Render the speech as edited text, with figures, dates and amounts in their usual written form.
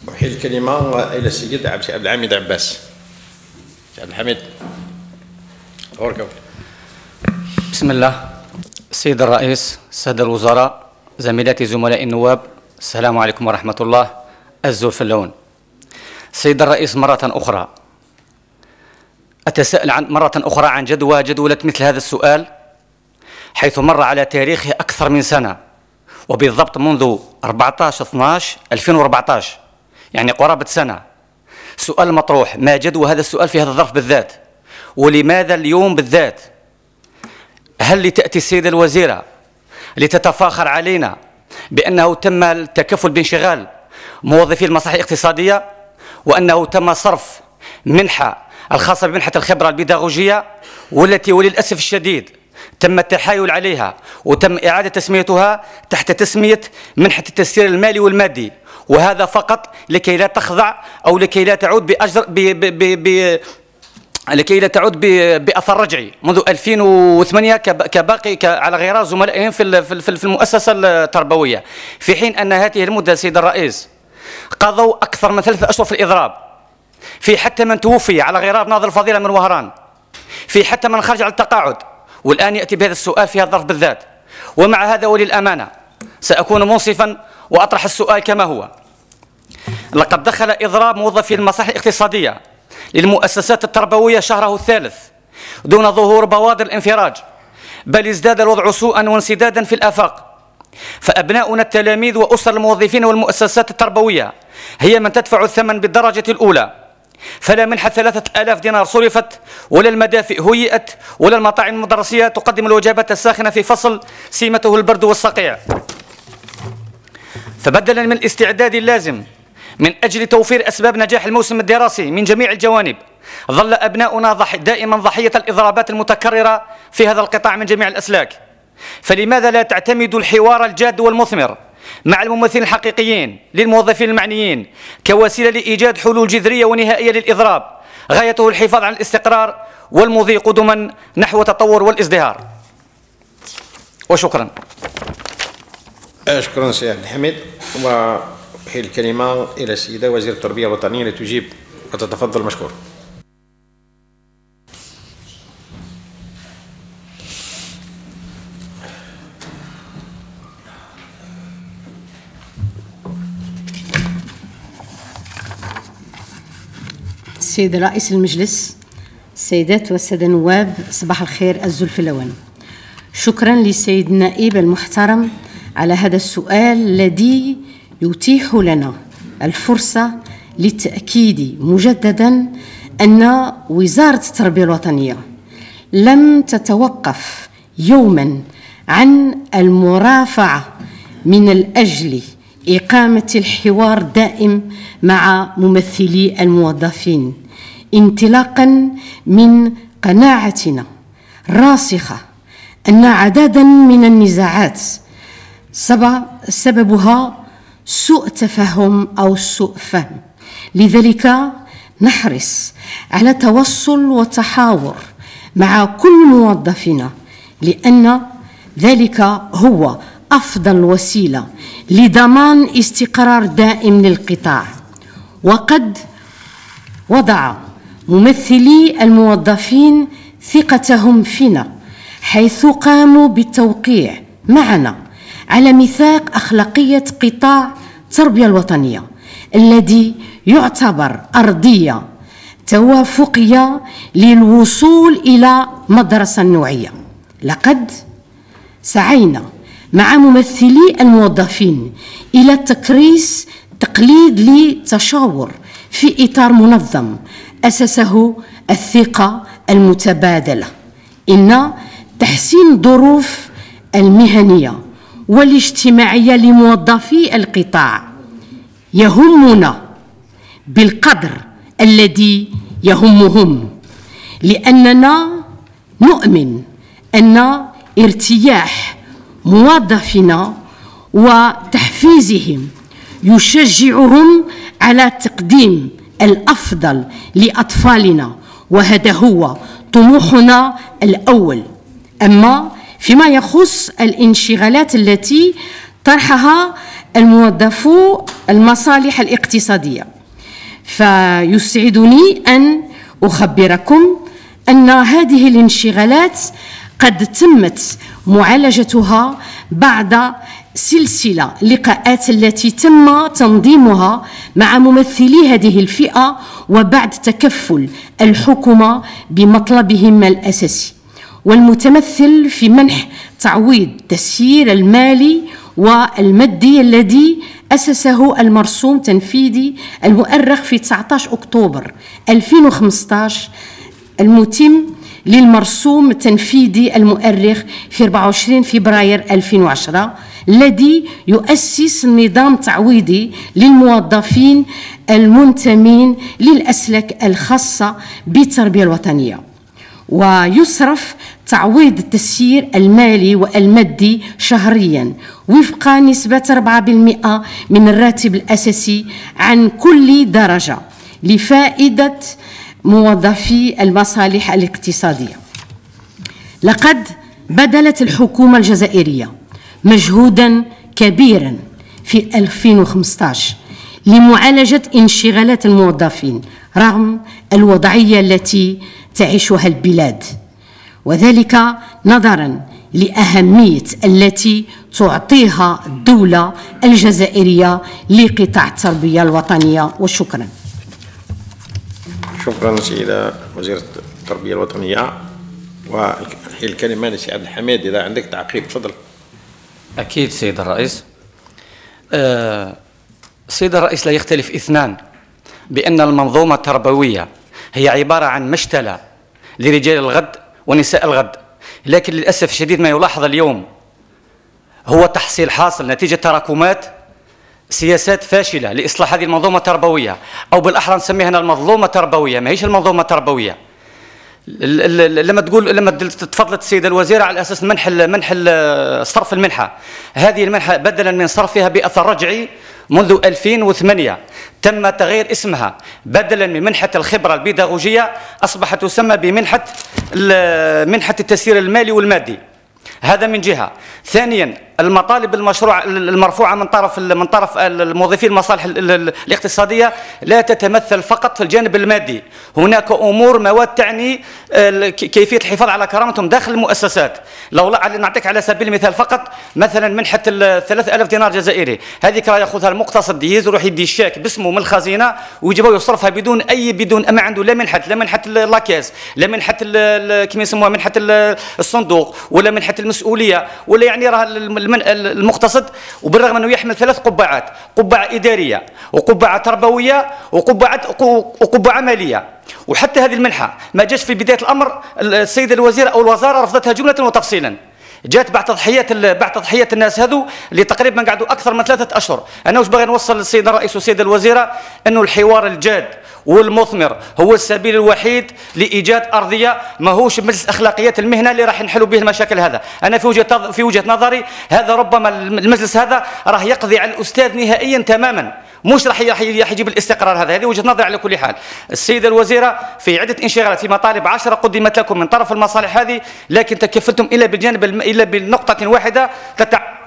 أحيل الكلمة إلى السيد عبد الحميد عباس. عبد الحميد أوركم. بسم الله. السيد الرئيس، السادة الوزراء، زميلاتي زملاء النواب، السلام عليكم ورحمة الله. الزلفلون. السيد الرئيس، مرة أخرى أتساءل مرة أخرى عن جدولة مثل هذا السؤال، حيث مر على تاريخه أكثر من سنة، وبالضبط منذ 14/12/2014، يعني قرابة سنة. سؤال مطروح: ما جدوى هذا السؤال في هذا الظرف بالذات؟ ولماذا اليوم بالذات؟ هل لتأتي السيدة الوزيرة لتتفاخر علينا بأنه تم التكفل بانشغال موظفي المصالح الاقتصادية، وأنه تم صرف منحة الخاصة بمنحة الخبرة البيداغوجية، والتي وللأسف الشديد تم التحايل عليها وتم إعادة تسميتها تحت تسمية منحة التسيير المالي والمادي، وهذا فقط لكي لا تخضع أو لكي لا تعود بأثر رجعي منذ 2008 كباقي على غرار زملائهم في المؤسسة التربوية، في حين أن هذه المدة سيد الرئيس قضوا أكثر من 3 أشهر في الإضراب، في حتى من توفي على غرار ناظر الفضيلة من وهران، في حتى من خرج على التقاعد، والآن يأتي بهذا السؤال في هذا الظرف بالذات. ومع هذا وللأمانة سأكون منصفا وأطرح السؤال كما هو. لقد دخل إضراب موظفي المصالح الاقتصادية للمؤسسات التربوية شهره الثالث دون ظهور بوادر الانفراج، بل ازداد الوضع سوءا وانسدادا في الآفاق. فأبناؤنا التلاميذ وأسر الموظفين والمؤسسات التربوية هي من تدفع الثمن بالدرجة الأولى، فلا منحة 3000 دينار صرفت، ولا المدافئ هيئت، ولا المطاعم المدرسية تقدم الوجبات الساخنة في فصل سيمته البرد والصقيع. فبدلا من الاستعداد اللازم من أجل توفير أسباب نجاح الموسم الدراسي من جميع الجوانب، ظل أبناؤنا دائما ضحية الإضرابات المتكررة في هذا القطاع من جميع الأسلاك. فلماذا لا تعتمد الحوار الجاد والمثمر مع الممثلين الحقيقيين للموظفين المعنيين كوسيلة لإيجاد حلول جذرية ونهائية للإضراب غايته الحفاظ على الاستقرار والمضي قدما نحو التطور والازدهار؟ وشكرا. شكرا سي عبد الحميد. وأحيل الكلمة إلى السيدة وزيرة التربية الوطنية لتجيب، وتتفضل مشكور. السيد رئيس المجلس، السيدات والسادة النواب، صباح الخير. الزلفلون. شكرا للسيد النائب المحترم على هذا السؤال الذي يتيح لنا الفرصة للتأكيد مجددا أن وزارة التربية الوطنية لم تتوقف يوما عن المرافعة من الأجل إقامة الحوار الدائم مع ممثلي الموظفين، انطلاقا من قناعتنا الراسخة أن عددا من النزاعات سببها سوء تفاهم أو سوء فهم. لذلك نحرص على توصل وتحاور مع كل موظفنا، لأن ذلك هو أفضل وسيلة لضمان استقرار دائم للقطاع. وقد وضع ممثلي الموظفين ثقتهم فينا، حيث قاموا بالتوقيع معنا على ميثاق أخلاقية قطاع التربية الوطنية، الذي يعتبر أرضية توافقية للوصول إلى مدرسة نوعية. لقد سعينا مع ممثلي الموظفين إلى تكريس تقليد للتشاور في إطار منظم أسسه الثقة المتبادلة. إن تحسين الظروف المهنية والاجتماعية لموظفي القطاع يهمنا بالقدر الذي يهمهم، لأننا نؤمن أن ارتياح موظفينا وتحفيزهم يشجعهم على تقديم الأفضل لأطفالنا، وهذا هو طموحنا الأول. أما فيما يخص الانشغالات التي طرحها الموظفو المصالح الاقتصادية. فيسعدني أن أخبركم أن هذه الانشغالات قد تمت معالجتها بعد سلسلة لقاءات التي تم تنظيمها مع ممثلي هذه الفئة، وبعد تكفل الحكومة بمطلبهم الأساسي والمتمثل في منح تعويض التسيير المالي والمادي الذي أسسه المرسوم التنفيذي المؤرخ في 19 أكتوبر 2015 المتم للمرسوم التنفيذي المؤرخ في 24 فبراير 2010 الذي يؤسس نظام تعويضي للموظفين المنتمين للأسلاك الخاصة بالتربية الوطنية، ويصرف تعويض التسيير المالي والمادي شهريا وفق نسبة 4% من الراتب الأساسي عن كل درجة لفائدة موظفي المصالح الاقتصادية. لقد بذلت الحكومة الجزائرية مجهودا كبيرا في 2015 لمعالجة انشغالات الموظفين رغم الوضعية التي تعيشها البلاد، وذلك نظرا لأهمية التي تعطيها الدولة الجزائرية لقطاع التربية الوطنية. وشكرا. شكرا سيدة وزيرة التربية الوطنية. وحي الكلمة لسي عبد الحميد إذا عندك تعقيب تفضل. أكيد سيد الرئيس. سيد الرئيس، لا يختلف اثنان بأن المنظومة التربوية هي عبارة عن مشتلة لرجال الغد ونساء الغد، لكن للأسف الشديد ما يلاحظ اليوم هو تحصيل حاصل نتيجة تراكمات سياسات فاشلة لإصلاح هذه المنظومة التربوية، أو بالأحرى نسميها المظلومة التربوية، ما هيش المنظومة التربوية. لما تفضلت السيدة الوزيرة على أساس صرف المنحة، هذه المنحة بدلا من صرفها بأثر رجعي منذ 2008 تم تغيير اسمها، بدلا من منحة الخبرة البيداغوجية أصبحت تسمى بمنحة التسيير المالي والمادي. هذا من جهة. ثانيا، المطالب المرفوعة من طرف الموظفين المصالح الاقتصادية لا تتمثل فقط في الجانب المادي، هناك مواد تعني كيفية الحفاظ على كرامتهم داخل المؤسسات. لو نعطيك على سبيل المثال فقط، مثلا منحة 3000 دينار جزائري، هذيك راه ياخذها المقتصد يروح يدي الشاك باسمه من الخزينة ويجيبوا يصرفها بدون ما عنده لا منحة لاكاز، لا منحة كما يسموها منحة الصندوق، ولا منحة المسؤولية، ولا يعني راه المقتصد. وبالرغم انه يحمل 3 قبعات، قبعه اداريه وقبعه تربويه وقبعه ماليه. وحتى هذه المنحه ما جاش في بدايه الامر السيده الوزيره او الوزاره رفضتها جمله وتفصيلا، جات بعد تضحيات الناس هذو اللي تقريبا قعدوا اكثر من 3 اشهر. انا واش باغي نوصل للسيد الرئيس والسيده الوزيره انه الحوار الجاد والمثمر هو السبيل الوحيد لايجاد ارضيه، ماهوش مجلس اخلاقيات المهنه اللي راح نحلوا به المشاكل. هذا انا في وجهه نظري هذا ربما المجلس هذا راه يقضي على الاستاذ نهائيا تماما، مش راح يجيب الاستقرار. هذه وجهه نظري على كل حال. السيده الوزيره في عده انشغالات في مطالب 10 قدمت لكم من طرف المصالح هذه، لكن تكفلتم الا بالنقطه واحده